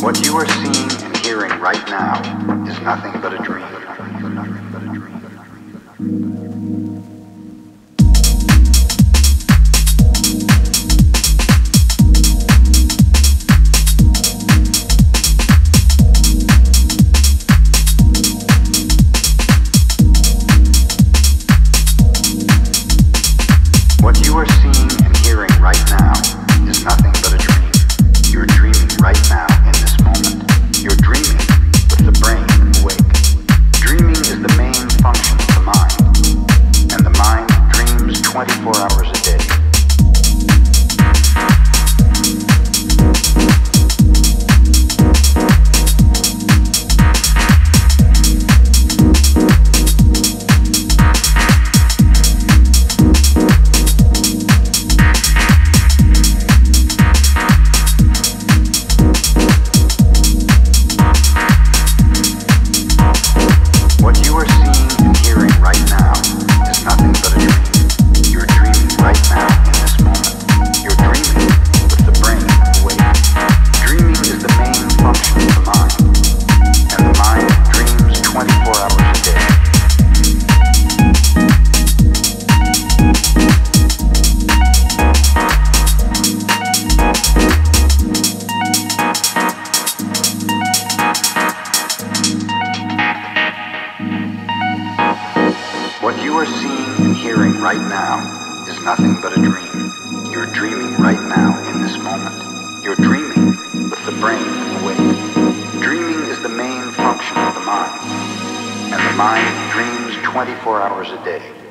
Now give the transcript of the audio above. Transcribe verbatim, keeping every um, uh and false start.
What you are seeing and hearing right now is nothing but a dream. What you are seeing and hearing right now is nothing but a dream. You're dreaming right now in this moment. You're dreaming with the brain awake. Dreaming is the main function of the mind, and the mind dreams twenty-four hours a day. What you are seeing and hearing right now is nothing but a dream. You're dreaming right now in this moment. You're dreaming with the brain awake. Dreaming is the main function of the mind, and the mind dreams twenty-four hours a day. What you are seeing and hearing right now is nothing but a dream. You're dreaming right now in this moment. You're dreaming with the brain awake. Dreaming is the main function of the mind, and the mind dreams twenty-four hours a day.